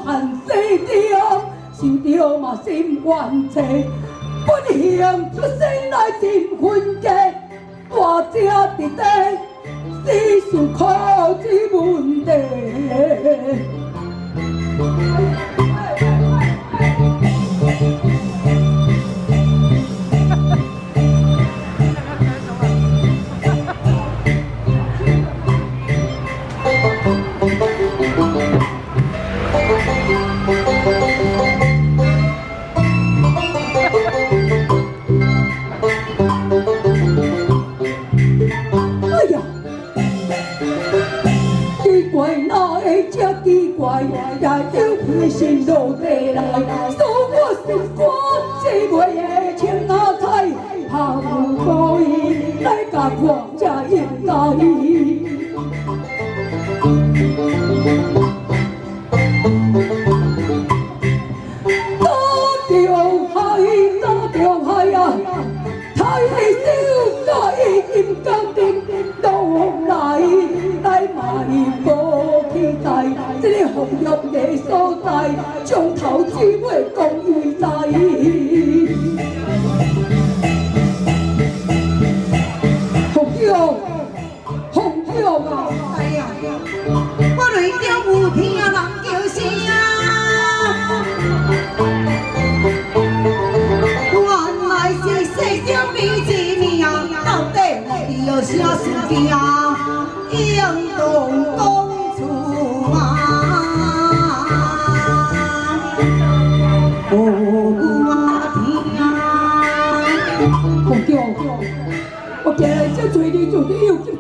叹世中，想着嘛心冤切，本性出生来真分家，大只伫地，思想苦之问题。奇怪，也有飞身落地来，所我心肝是袂的青阿菜，下有故意来甲看才应该。打着海啊，太少甲伊金刚顶倒来卖无期待。这个红玉的所在，从头至尾讲伊知。红玉啊！哎呀，我泪中有听人叫声。原来是世上美一命，到底有啥事情应当讲出啊？我听，我今日才找你，就是有。